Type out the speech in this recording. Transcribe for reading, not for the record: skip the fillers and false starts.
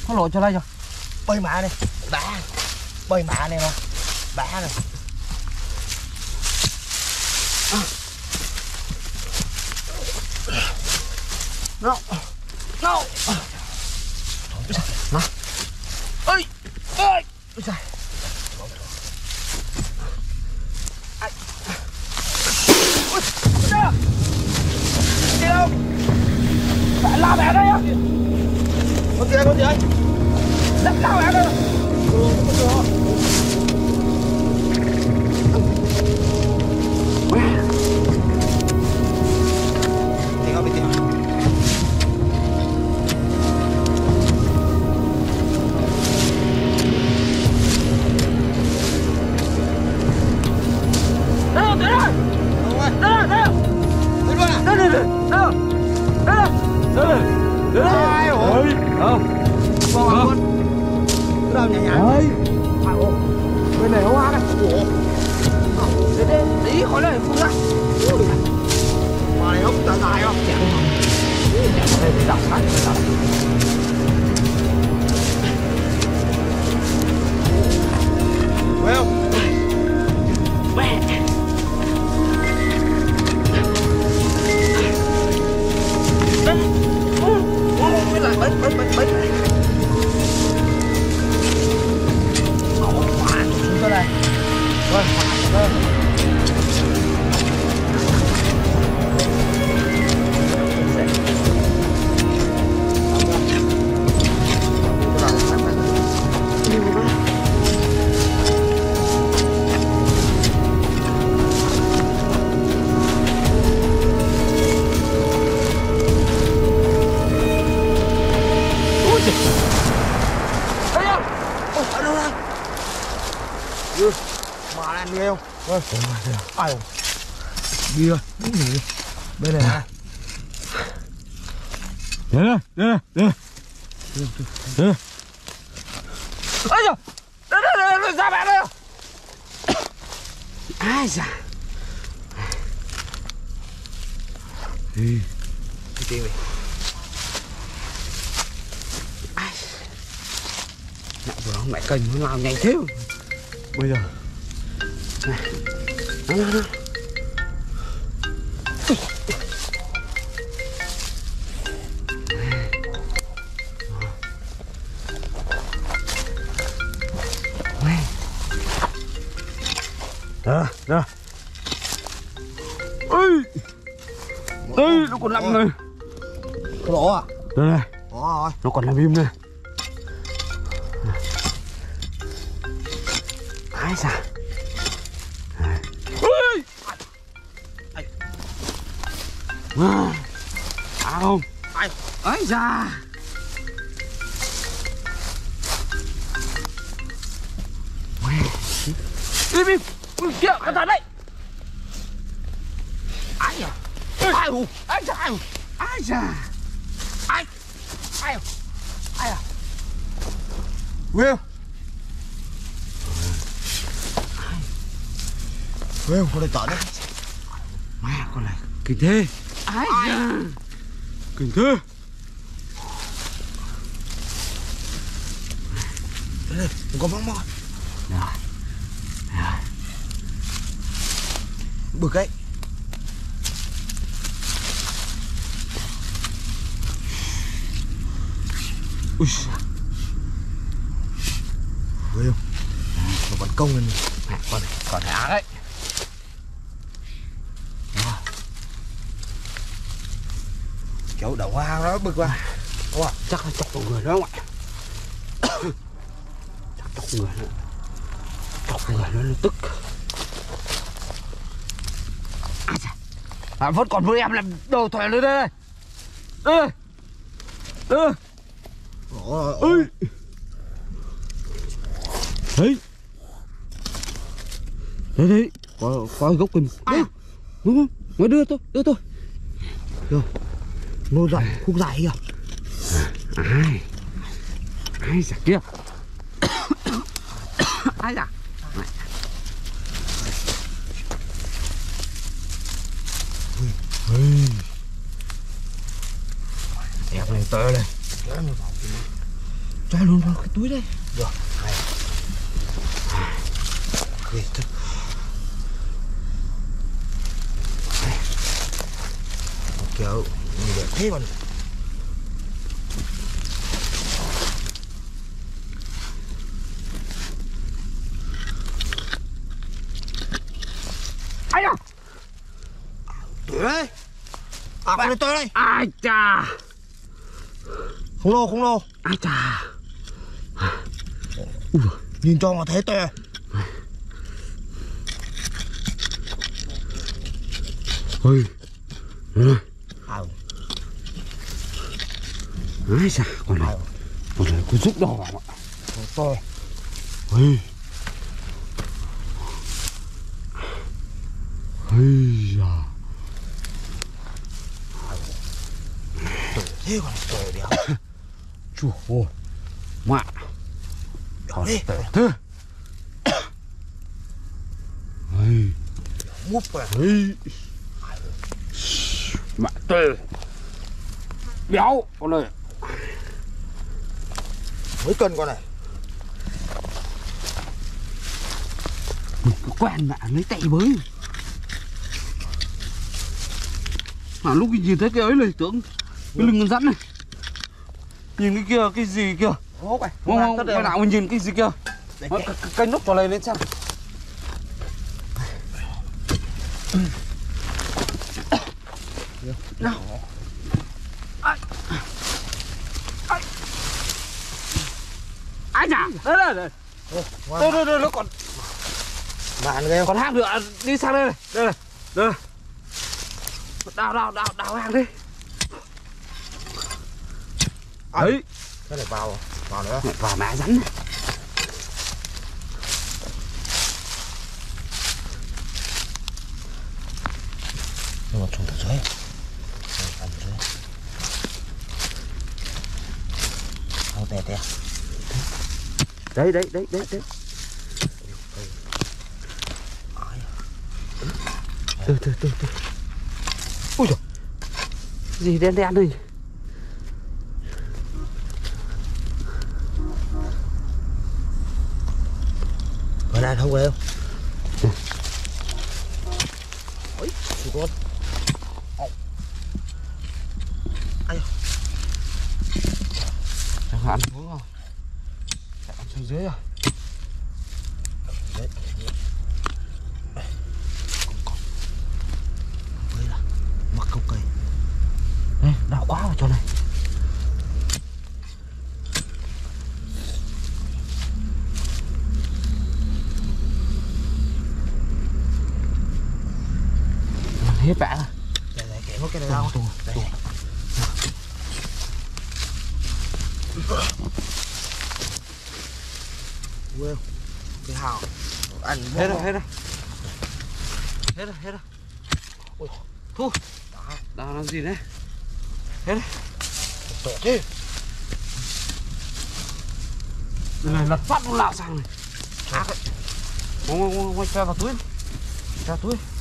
Có lộ cho đây rồi. Bơi mạ này, đá. Bơi mạ này mà. Đá này. No. No. Nó. Ơi. Ơi. Ôi trời. Ôi trời. Đi đâu? Mẹ la mẹ đây á. Con gì ơi? Đất lao mẹ đây. Bên này hoa này. Tí khỏi lấy phun ra. Mà này hút ta dài không? Chẳng có thể đọc sách. Well. Mà là anh ghê không? Ôi, ai đi rồi, bên này hả? Đây. Ôi giời, đây, ra mẹ đây. Ai da. Đi tìm đi. Mẹ vừa mẹ cần nó làm nhanh thế. Bây giờ này. Nó. Đó. Ơi. Ơi, nó còn nằm này. Có lỗ à? Đây này. Có rồi. Nó còn làm im này. Ai da. Ơi. Không. Ai da. Im. Kìa, cẩn thận đấy. Ai à? Ai da. Ai à? Will. Will, con này tỏ đấy. Mẹ, con này kinh thế. Ai da. Kinh thế. Đây, con bóng mò. Rồi. Bực ấy. Ui. Will. Nó vẫn công lên. Mẹ, con này còn phải ác đấy. Kiểu đầu hoa nó bực quá. Wow, chắc là chọc vào người đó không ạ? Chắc chọc người nữa. Chọc người nó tức. À, vẫn còn với em làm đồ thòi lên đây. Ơi. Ơi. Đấy. Đấy. Có gốc kìm. Đúng. Mới đưa tôi. Rồi. Nó rộng khúc dài kìa. Ai già kia. Ai già. Đẹp này tơ này. Cho luôn vào cái túi đây. Được. Này. Ghê thật. Kiểu mình để thế còn. Ai da. Tuổi đây. À, con này tôi đây. Ai chà. Không lô. Ai chà. Nhìn cho mà thấy tôi. Ôi. Rồi. Ai chà, con này có giúp đỏ không ạ? Tôi. Ôi. Ây da. Thế còn tôi đéo. Chua ôi. Mạ. Đéo đi. Thế. Ây. Múp vào. Ây. Mạ tê. Béo con này. Mấy cân con này. Mình cứ quen mẹ lấy tay bới. À, lúc nhìn thấy cái ấy này tưởng cái lưng con rắn này. Nhìn cái kia cái gì kia. Hốt này. Không, cái nào mình nhìn cái gì kia. Cái nút trò này lên xem. Nào. Ai chà. Đây. Đây nó còn bạn ghê không? còn hang nữa, đi sang đây này. Đây. Đào hang đi. Đấy. Cái này vào nữa. Vào mẹ rắn này. Nhưng mà xuống từ dưới. Ăn dưới. Không tè. Đấy. Từ. Ui giời. Gì đen đây. Còn ăn không ghê không? Ôi, con. Ai da. Chẳng ăn xuống rồi. Chạy ăn xuống dưới rồi. Đấy. Đây là mặc câu cây. Đây, đau quá vào chỗ này. Hết bã rồi. Đây, kẻ có cái này đâu. Đây. Quên. Cái hào. Ăn Hết rồi. Ui, thu. Đào làm gì đấy? Hết rồi. Tổ thế. Này lật phát nó lạo sang này. Không, cho vào túi. Cho túi.